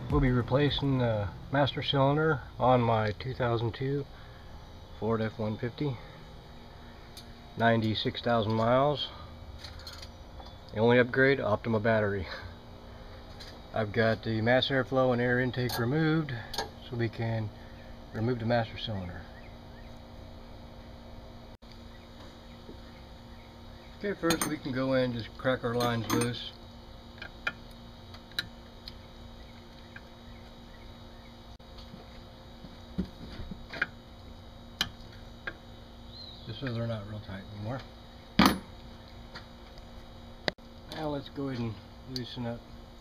We'll be replacing the master cylinder on my 2002 Ford F150, 96,000 miles. The only upgrade, optimal battery. I've got the mass airflow and air intake removed so we can remove the master cylinder. Okay, first we can go in and just crack our lines loose. Just so they're not real tight anymore. Now let's go ahead and loosen up.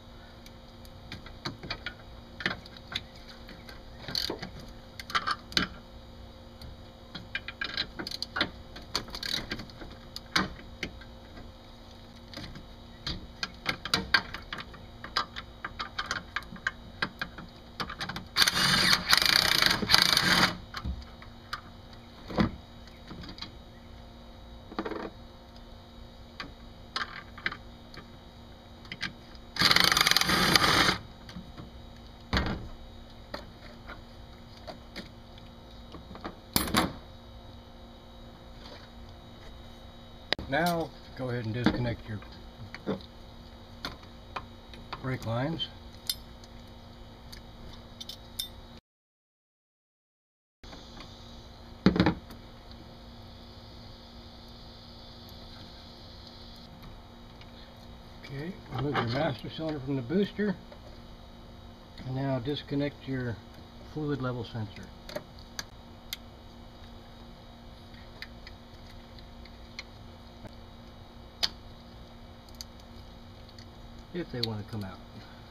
Now go ahead and disconnect your brake lines. Okay, remove your master cylinder from the booster. And now disconnect your fluid level sensor. If they want to come out.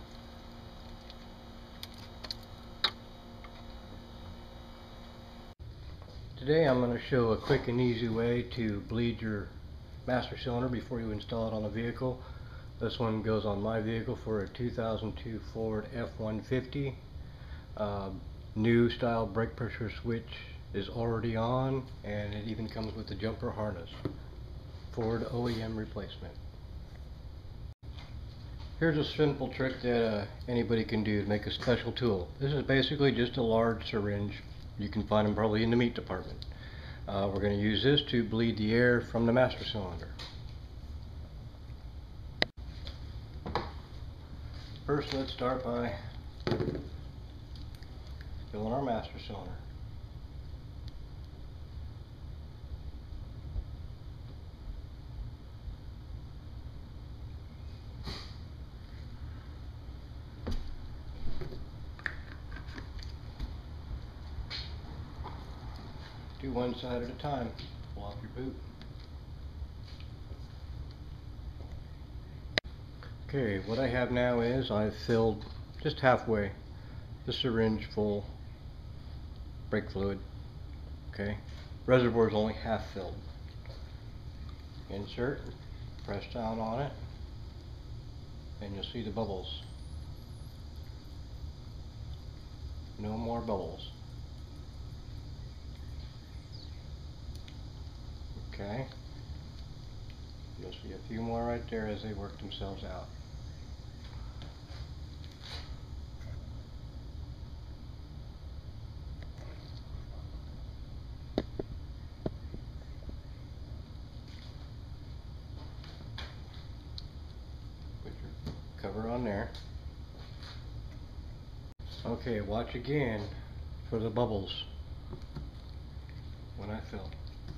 Today I'm going to show a quick and easy way to bleed your master cylinder before you install it on a vehicle. This one goes on my vehicle for a 2002 Ford F150. New style brake pressure switch is already on, and it even comes with the jumper harness. Ford OEM replacement. Here's a simple trick that anybody can do to make a special tool. This is basically just a large syringe. You can find them probably in the meat department. We're going to use this to bleed the air from the master cylinder. First, let's start by filling our master cylinder. Do one side at a time. Pull off your boot. Okay, what I have now is I've filled just halfway the syringe full brake fluid. Okay, reservoir is only half filled. Insert, press down on it, and you'll see the bubbles. No more bubbles. Okay, you'll see a few more right there as they work themselves out. Put your cover on there. Okay, watch again for the bubbles when I fill.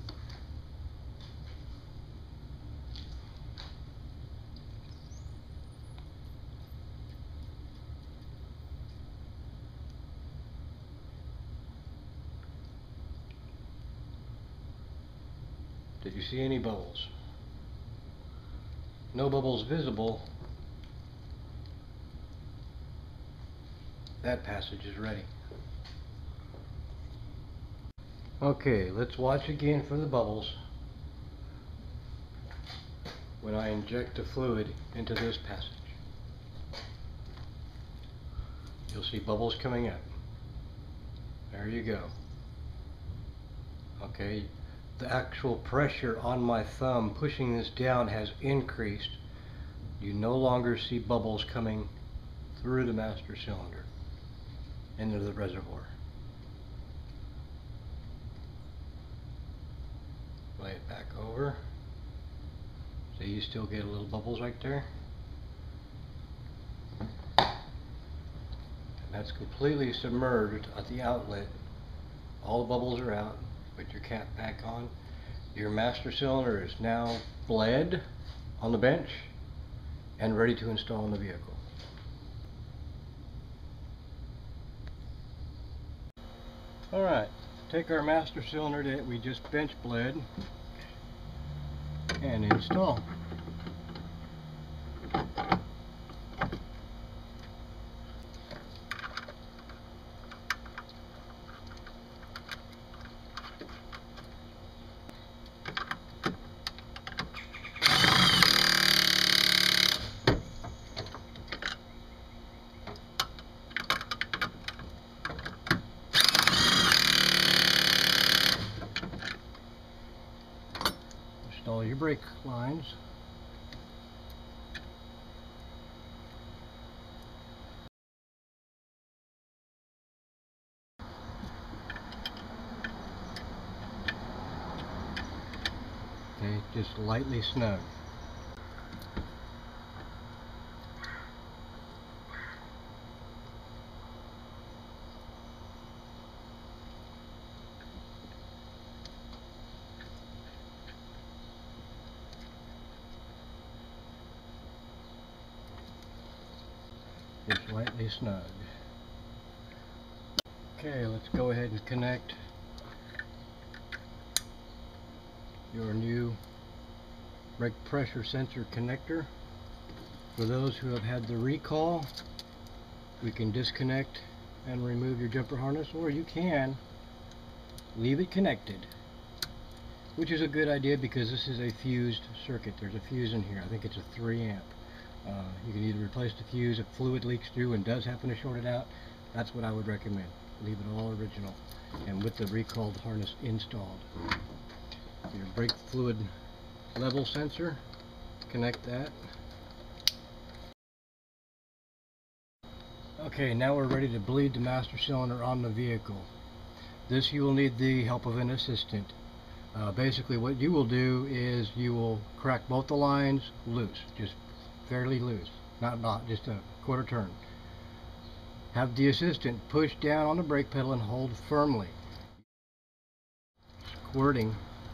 Did you see any bubbles? No bubbles visible. That passage is ready. Okay, let's watch again for the bubbles when I inject the fluid into this passage. You'll see bubbles coming up. There you go. Okay, the actual pressure on my thumb pushing this down has increased. You no longer see bubbles coming through the master cylinder into the reservoir. Lay it back over. So you still get little bubbles right there. And that's completely submerged at the outlet. All the bubbles are out. Put your cap back on. Your master cylinder is now bled on the bench and ready to install in the vehicle. Alright, take our master cylinder that we just bench bled and install. Install your brake lines. Okay, just lightly snug. Just lightly snug. Okay, let's go ahead and connect your new brake pressure sensor connector. For those who have had the recall, we can disconnect and remove your jumper harness, or you can leave it connected, which is a good idea because this is a fused circuit. There's a fuse in here. I think it's a 3 amp. You can either replace the fuse if fluid leaks through and does happen to short it out. That's what I would recommend. Leave it all original and with the recalled harness installed. Your brake fluid level sensor, connect that. Okay, now we're ready to bleed the master cylinder on the vehicle. This you will need the help of an assistant. Basically what you will do is you will crack both the lines loose, just fairly loose, not just a quarter turn. Have the assistant push down on the brake pedal and hold firmly, squirting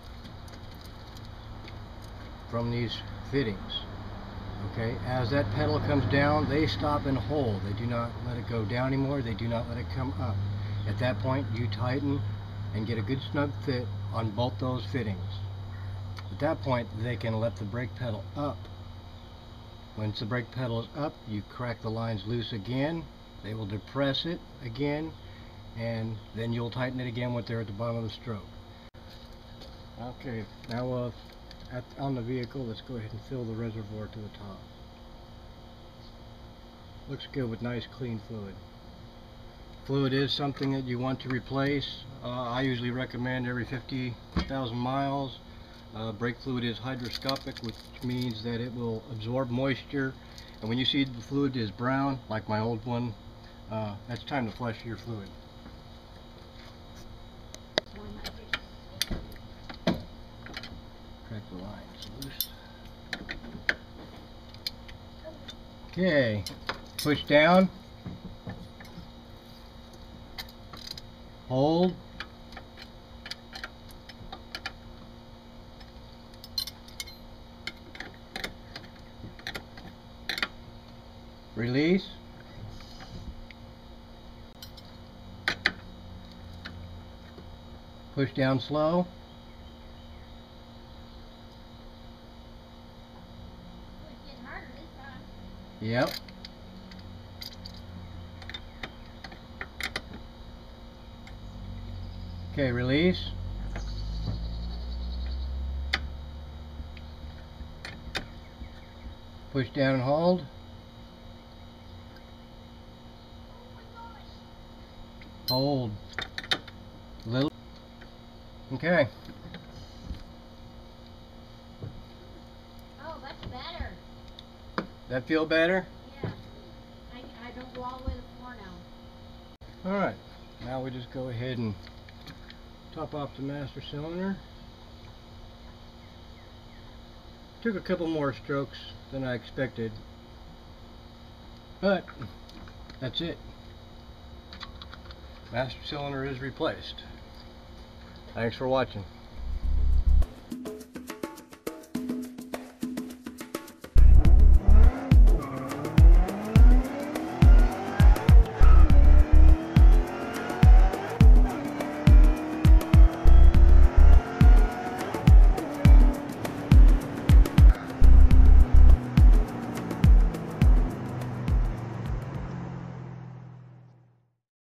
from these fittings. Okay, as that pedal comes down, they stop and hold. They do not let it go down anymore. They do not let it come up. At that point, you tighten and get a good snug fit on both those fittings. At that point, they can let the brake pedal up. Once the brake pedal is up, you crack the lines loose again. They will depress it again, and then you'll tighten it again when they're at the bottom of the stroke. Okay, now on the vehicle, let's go ahead and fill the reservoir to the top. Looks good with nice clean fluid. Fluid is something that you want to replace. I usually recommend every 50,000 miles. Brake fluid is hydroscopic, which means that it will absorb moisture, and when you see the fluid is brown, like my old one, that's time to flush your fluid. Crack the lines loose. Okay, push down, hold, release, push down slow, It's getting harder this time. yep, okay, release, push down and hold, hold, little, okay. Oh, that's better. That feel better? Yeah. I don't go all the way to the floor now. Alright, now we just go ahead and top off the master cylinder. Took a couple more strokes than I expected, but that's it. Master cylinder is replaced. Thanks for watching.